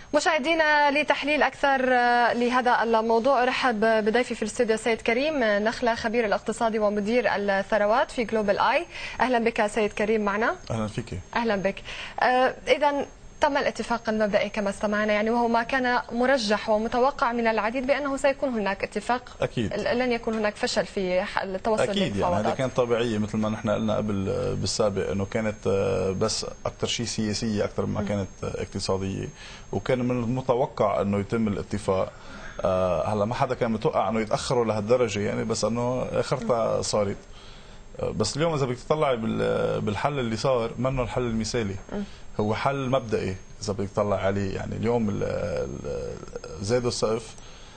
مشاهدينا لتحليل أكثر لهذا الموضوع أرحب بضيفي في الاستوديو سيد كريم نخلة، خبير الاقتصادي ومدير الثروات في جلوبال آي. أهلا بك سيد كريم معنا. أهلا فيك. أهلا بك. إذا تم الاتفاق المبدئي كما استمعنا، يعني وهو ما كان مرجح ومتوقع من العديد بأنه سيكون هناك اتفاق. أكيد لن يكون هناك فشل في التوصل أكيد للمفاوضات. يعني هذه كانت طبيعية مثل ما نحن قلنا قبل بالسابق أنه كانت بس أكثر شيء سياسية أكثر ما كانت اقتصادية، وكان من المتوقع أنه يتم الاتفاق. هلا ما حدا كان متوقع أنه يتأخروا لهالدرجة يعني، بس أنه آخرتها صارت. بس اليوم إذا بدك تطلعي بالحل اللي صار منه الحل المثالي، هو حل مبدئي إذا بدك تطلع عليه. يعني اليوم زادوا السقف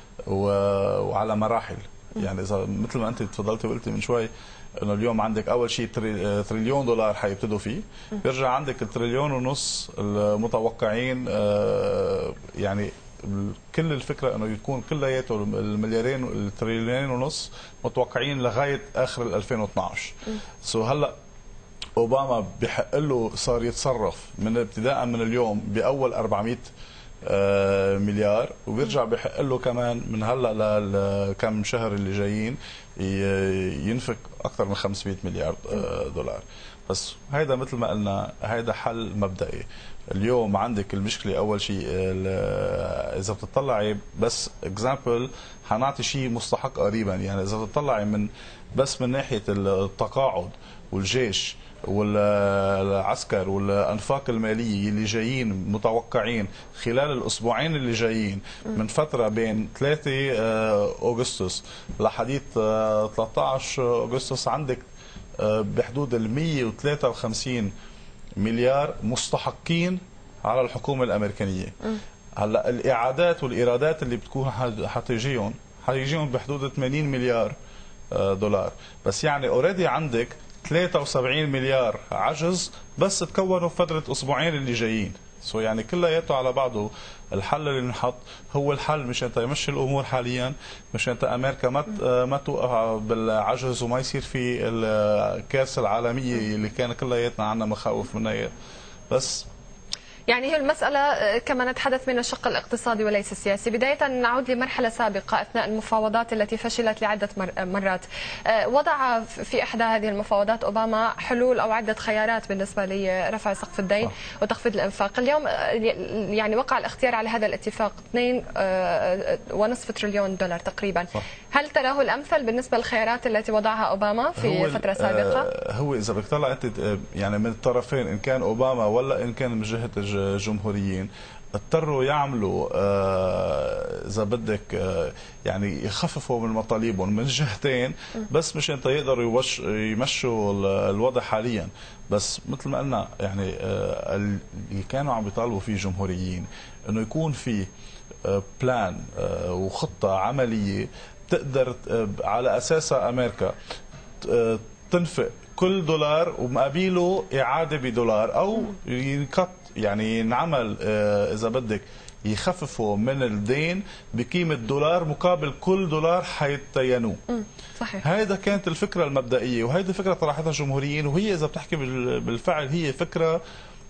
وعلى مراحل. يعني إذا مثل ما أنت تفضلتي وقلتي من شوي إنه اليوم عندك أول شيء تريليون دولار حيبتدوا فيه، بيرجع عندك التريليون ونص المتوقعين. يعني كل الفكرة انه يكون كلياته المليارين التريليونين ونص متوقعين لغاية اخر 2012. هلا اوباما بحق له صار يتصرف من ابتداء من اليوم باول 400 مليار، وبيرجع بحق له كمان من هلا لكم شهر اللي جايين ينفق اكثر من 500 مليار دولار. بس هيدا مثل ما قلنا هيدا حل مبدئي. اليوم عندك المشكله اول شيء اذا بتطلعي بس اكزامبل، حنعطي شيء مستحق قريبا. يعني اذا بتطلعي من بس من ناحيه التقاعد والجيش والعسكر والانفاق الماليه اللي جايين متوقعين خلال الاسبوعين اللي جايين من فتره بين 3 اغسطس لحديث 13 اغسطس، عندك بحدود ال 153 مليار مستحقين على الحكومه الامريكانيه. هلا الاعادات والايرادات اللي بتكون حتيجيهم بحدود 80 مليار دولار. بس يعني اوريدي عندك 73 مليار عجز بس تكونوا في فتره اسبوعين اللي جايين. يعني كلياته على بعضه الحل اللي انحط هو الحل مشان يمشي الامور حاليا، مشان امريكا ما توقع بالعجز وما يصير في الكارثه العالميه اللي كان كلياتنا عندنا مخاوف منها. بس يعني هي المسألة كما نتحدث من الشق الاقتصادي وليس السياسي. بداية نعود لمرحلة سابقة أثناء المفاوضات التي فشلت لعدة مرات. وضع في إحدى هذه المفاوضات أوباما حلول أو عدة خيارات بالنسبة لرفع سقف الدين وتخفيض الإنفاق. اليوم يعني وقع الاختيار على هذا الاتفاق 2.5 تريليون دولار تقريبا. هل تراه الأمثل بالنسبة للخيارات التي وضعها أوباما في فترة سابقة؟ هو إذا بدك تطلع أنت يعني من الطرفين، إن كان أوباما ولا إن كان من جهة الجمهوريين، اضطروا يعملوا اذا بدك يعني يخففوا من مطالبهم من جهتين بس مشان يقدروا يمشوا الوضع حاليا. بس مثل ما قلنا يعني اللي كانوا عم بيطالبوا فيه الجمهوريين انه يكون في بلان وخطه عمليه تقدر على اساسها امريكا تنفق كل دولار ومقابله اعاده بدولار، او ينقط يعني ينعمل اذا بدك يخففوا من الدين بقيمه دولار مقابل كل دولار حيتينوه. صحيح. هيدا كانت الفكره المبدئيه، وهيدي فكره طرحتها الجمهوريين، وهي اذا بتحكي بالفعل هي فكره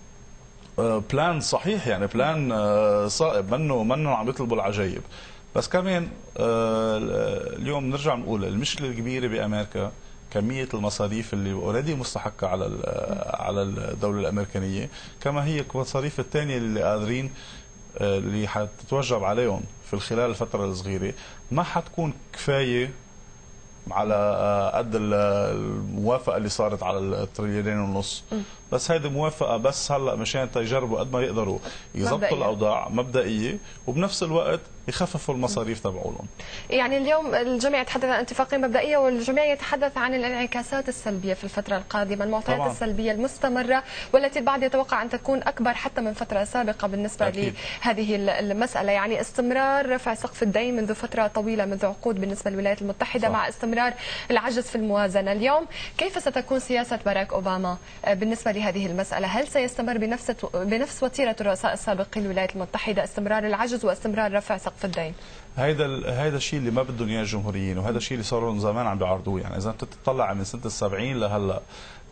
بلان صحيح، يعني بلان صائب، منه عم يطلبوا العجايب. بس كمان اليوم نرجع نقول المشكله الكبيره بامريكا كمية المصاريف اللي اوريدي مستحقة على الدولة الأمريكانية، كما هي المصاريف الثانية اللي قادرين اللي حتتوجب عليهم في خلال الفترة الصغيرة ما حتكون كفاية على قد الموافقة اللي صارت على التريليونين ونص. بس هيدي موافقة بس هلا مشان يجربوا قد ما يقدروا يضبطوا الأوضاع مبدئية، وبنفس الوقت يخففوا المصاريف تبعولهم. يعني اليوم الجميع يتحدث عن اتفاقية مبدئية، والجميع يتحدث عن الانعكاسات السلبية في الفترة القادمة، المعطيات السلبية المستمرة والتي البعض يتوقع أن تكون أكبر حتى من فترة سابقة بالنسبة لهذه المسألة. يعني استمرار رفع سقف الدين منذ فترة طويلة، منذ عقود بالنسبة للولايات المتحدة، مع استمرار العجز في الموازنة. اليوم كيف ستكون سياسة باراك أوباما بالنسبة لهذه المسألة؟ هل سيستمر بنفس وتيرة الرؤساء السابقين للولايات المتحدة، استمرار العجز واستمرار رفع سقف الدين؟ هيدا الشيء اللي ما بدهم اياه الجمهوريين، وهذا الشيء اللي صاروا زمان عم بيعرضوه. يعني اذا انت تطلع من سنه ال70 لهلا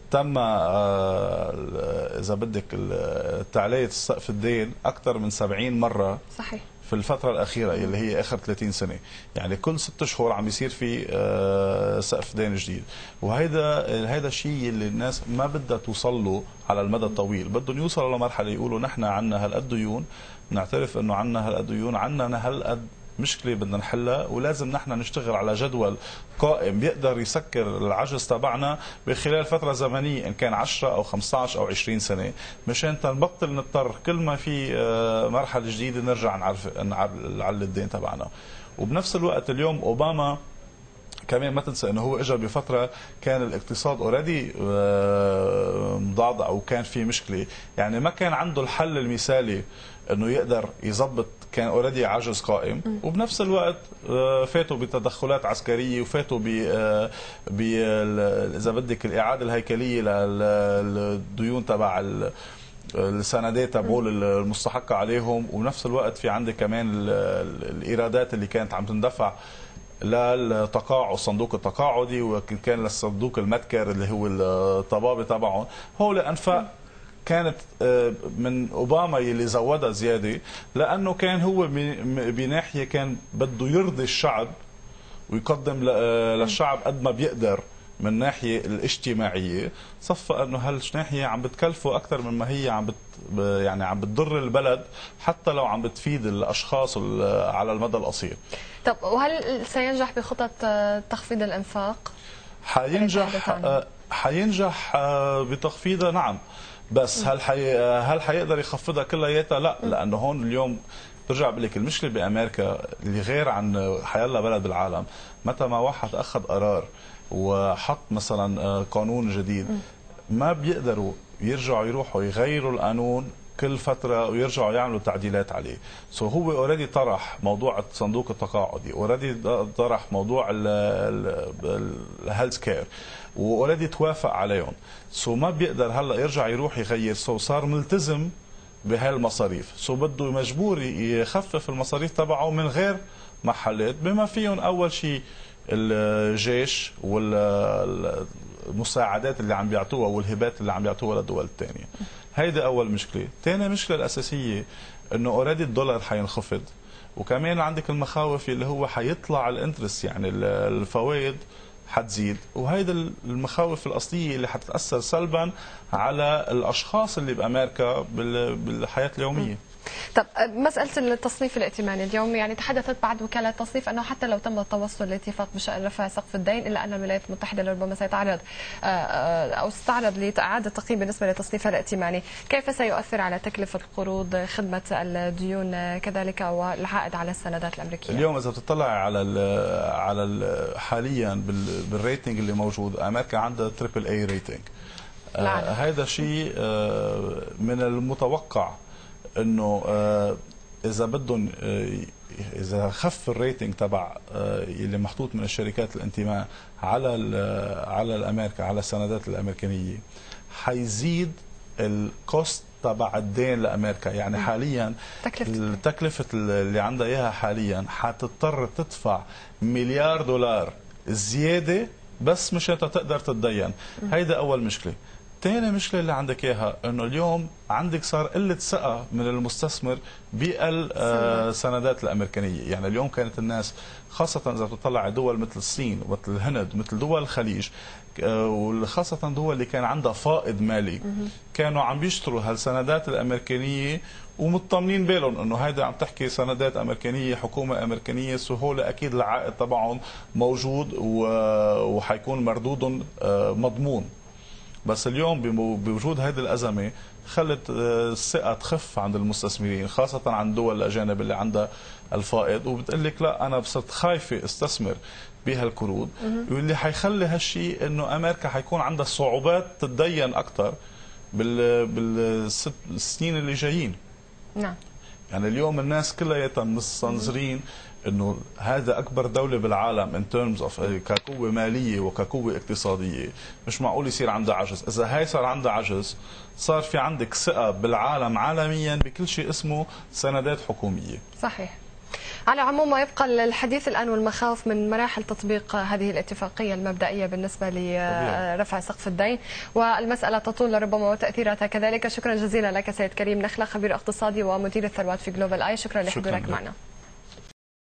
تم اذا بدك تعلية سقف الدين اكثر من 70 مره. صحيح. في الفترة الأخيرة اللي هي آخر 30 سنة، يعني كل 6 شهور عم يصير في سقف دين جديد، وهيدا الشيء اللي الناس ما بدها توصل له على المدى الطويل، بدهم يوصلوا لمرحلة يقولوا نحن عنا هالقد ديون، نعترف إنه عنا هالقد ديون، عنا هالقد مشكلة بدنا نحلها، ولازم نحن نشتغل على جدول قائم بيقدر يسكر العجز تبعنا بخلال فترة زمنية إن كان 10 أو 15 أو 20 سنة، مشان نبطل نضطر كل ما في مرحلة جديدة نرجع نعلي الدين تبعنا. وبنفس الوقت اليوم أوباما كمان ما تنسى انه هو اجى بفتره كان الاقتصاد اوريدي مضعضع وكان في مشكله، يعني ما كان عنده الحل المثالي انه يقدر يظبط، كان اوريدي عجز قائم، وبنفس الوقت فاتوا بتدخلات عسكريه وفاتوا ب اذا بدك الاعاده الهيكليه للديون تبع السندات تبعول المستحقه عليهم، وبنفس الوقت في عندك كمان الايرادات اللي كانت عم تندفع للتقاعد، الصندوق التقاعدي، وكان للصندوق المدكر اللي هو الطبابه تبعهم، هول انفاق كانت من اوباما اللي زودها زياده، لانه كان هو بناحيه كان بده يرضي الشعب ويقدم للشعب قد ما بيقدر من ناحيه الاجتماعيه، صفى انه هالناحيه عم بتكلفه اكثر مما هي يعني عم بتضر البلد، حتى لو عم بتفيد الاشخاص على المدى القصير. طب وهل سينجح بخطط تخفيض الانفاق؟ حينجح بتخفيضها، نعم، بس هل حيقدر يخفضها كلياتها؟ لا، لانه هون اليوم برجع بقول لك المشكله بامريكا اللي غير عن حيالله بلد بالعالم، متى ما واحد اخذ قرار وحط مثلا قانون جديد ما بيقدروا يرجعوا يروحوا يغيروا القانون كل فتره ويرجعوا يعملوا تعديلات عليه. هو اوريدي طرح موضوع الصندوق التقاعدي، اوريدي طرح موضوع الهيلث كير، واوريدي توافق عليهم، ما بيقدر هلا يرجع يروح يغير، صار ملتزم بهالمصاريف، بده مجبور يخفف المصاريف تبعه من غير محلات، بما فيهم اول شيء الجيش والمساعدات اللي عم بيعطوها والهبات اللي عم بيعطوها للدول الثانيه. هيدي اول مشكله. ثاني مشكله الاساسيه انه اوريدي الدولار حينخفض، وكمان عندك المخاوف اللي هو حيطلع الانترست، يعني الفوائد حتزيد، وهيدا المخاوف الاصليه اللي حتتاثر سلبا على الاشخاص اللي بامريكا بالحياه اليوميه. طب مسألة التصنيف الائتماني اليوم، يعني تحدثت بعض وكالات التصنيف أنه حتى لو تم التوصل لاتفاق بشأن رفع سقف الدين، إلا أن الولايات المتحدة لربما سيتعرض أو ستعرض لإعادة تقييم بالنسبة لتصنيفها الائتماني. كيف سيؤثر على تكلفة القروض، خدمة الديون كذلك، والعائد على السندات الأمريكية؟ اليوم إذا بتطلع على حاليا بالريتنج اللي موجود، أمريكا عندها تريبل اي ريتنج. هذا شيء من المتوقع انه اذا بدهم اذا خف الريتنج تبع اللي محطوط من الشركات الانتماء على الامريكا، على السندات الامريكانيه، حيزيد الكوست تبع الدين لامريكا. يعني حاليا التكلفه اللي عندها اياها حاليا حتضطر تدفع $1 مليار زياده بس مشان تقدر تتدين. هيدا اول مشكله. ثاني مشكله اللي عندك اياها انه اليوم عندك صار قله ثقه من المستثمر بالسندات الامريكانيه. يعني اليوم كانت الناس خاصه اذا بتطلع على دول مثل الصين ومثل الهند مثل دول الخليج، وخاصه دول اللي كان عندها فائض مالي، كانوا عم بيشتروا هالسندات الامريكانيه ومطمنين بالهم انه هيدا عم تحكي سندات امريكانيه، حكومه امريكانيه، سهوله اكيد العائد تبعهم موجود وحيكون مردودهم مضمون. بس اليوم بوجود هذه الأزمة خلت الثقة تخف عند المستثمرين، خاصة عند دول الأجانب اللي عندها الفائض، وبتقول لك لا أنا صرت خايفة استثمر بهالقروض، واللي حيخلي هالشيء إنه أمريكا حيكون عندها صعوبات تتدين أكثر بالسنين اللي جايين. نعم. يعني اليوم الناس كلها مستنظرين انه هذا اكبر دوله بالعالم ان ترمز اوف كقوه ماليه وكقوه اقتصاديه، مش معقول يصير عندها عجز. اذا هي صار عندها عجز، صار في عندك ثقه بالعالم عالميا بكل شيء اسمه سندات حكوميه. صحيح. على عموم ما يبقى الحديث الآن والمخاوف من مراحل تطبيق هذه الاتفاقية المبدئية بالنسبة لرفع سقف الدين، والمسألة تطول لربما وتأثيراتها كذلك. شكرا جزيلا لك سيد كريم نخلة، خبير اقتصادي ومدير الثروات في جلوبال آي، شكرا لحضورك معنا.